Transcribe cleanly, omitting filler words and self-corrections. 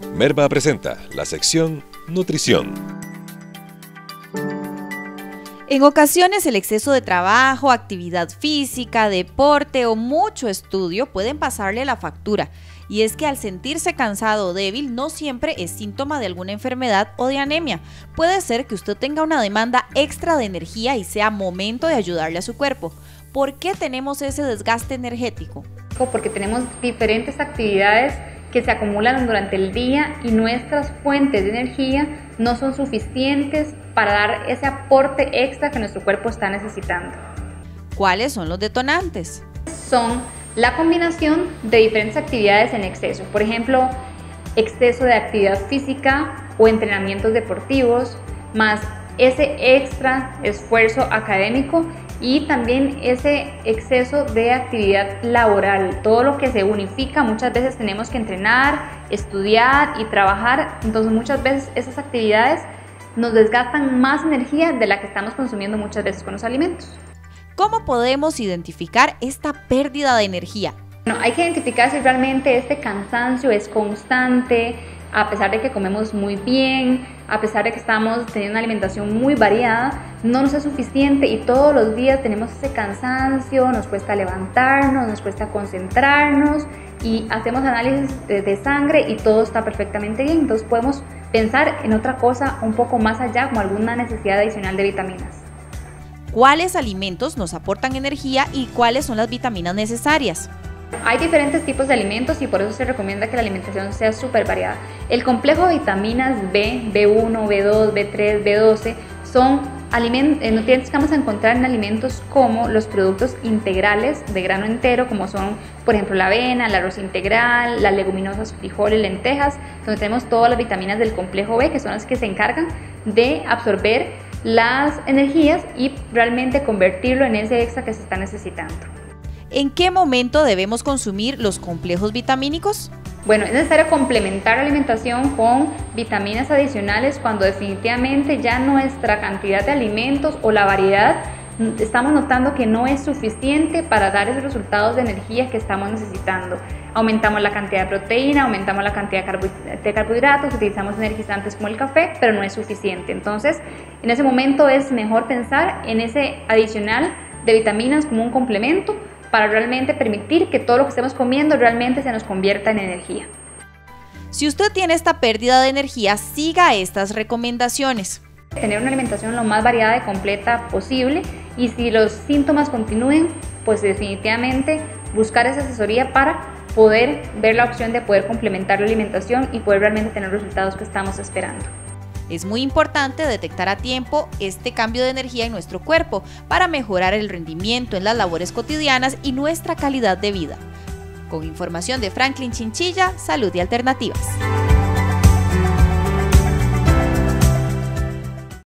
Merva presenta la sección Nutrición. En ocasiones el exceso de trabajo, actividad física, deporte o mucho estudio pueden pasarle la factura. Y es que al sentirse cansado o débil no siempre es síntoma de alguna enfermedad o de anemia. Puede ser que usted tenga una demanda extra de energía y sea momento de ayudarle a su cuerpo. ¿Por qué tenemos ese desgaste energético? Porque tenemos diferentes actividades que se acumulan durante el día y nuestras fuentes de energía no son suficientes para dar ese aporte extra que nuestro cuerpo está necesitando. ¿Cuáles son los detonantes? Son la combinación de diferentes actividades en exceso, por ejemplo, exceso de actividad física o entrenamientos deportivos, más ese extra esfuerzo académico y también ese exceso de actividad laboral, todo lo que se unifica. Muchas veces tenemos que entrenar, estudiar y trabajar, entonces muchas veces esas actividades nos desgastan más energía de la que estamos consumiendo muchas veces con los alimentos. ¿Cómo podemos identificar esta pérdida de energía? Bueno, hay que identificar si realmente este cansancio es constante, a pesar de que comemos muy bien, a pesar de que estamos teniendo una alimentación muy variada, no nos es suficiente y todos los días tenemos ese cansancio, nos cuesta levantarnos, nos cuesta concentrarnos y hacemos análisis de sangre y todo está perfectamente bien. Entonces podemos pensar en otra cosa un poco más allá, como alguna necesidad adicional de vitaminas. ¿Cuáles alimentos nos aportan energía y cuáles son las vitaminas necesarias? Hay diferentes tipos de alimentos y por eso se recomienda que la alimentación sea súper variada. El complejo de vitaminas B, B1, B2, B3, B12 son nutrientes que vamos a encontrar en alimentos como los productos integrales de grano entero, como son, por ejemplo, la avena, el arroz integral, las leguminosas, frijoles, lentejas, donde tenemos todas las vitaminas del complejo B, que son las que se encargan de absorber las energías y realmente convertirlo en ese extra que se está necesitando. ¿En qué momento debemos consumir los complejos vitamínicos? Bueno, es necesario complementar la alimentación con vitaminas adicionales cuando definitivamente ya nuestra cantidad de alimentos o la variedad estamos notando que no es suficiente para dar esos resultados de energía que estamos necesitando. Aumentamos la cantidad de proteína, aumentamos la cantidad de carbohidratos, utilizamos energizantes como el café, pero no es suficiente. Entonces, en ese momento es mejor pensar en ese adicional de vitaminas como un complemento para realmente permitir que todo lo que estemos comiendo realmente se nos convierta en energía. Si usted tiene esta pérdida de energía, siga estas recomendaciones. Tener una alimentación lo más variada y completa posible y si los síntomas continúen, pues definitivamente buscar esa asesoría para poder ver la opción de poder complementar la alimentación y poder realmente tener los resultados que estamos esperando. Es muy importante detectar a tiempo este cambio de energía en nuestro cuerpo para mejorar el rendimiento en las labores cotidianas y nuestra calidad de vida. Con información de Franklin Chinchilla, Salud y Alternativas.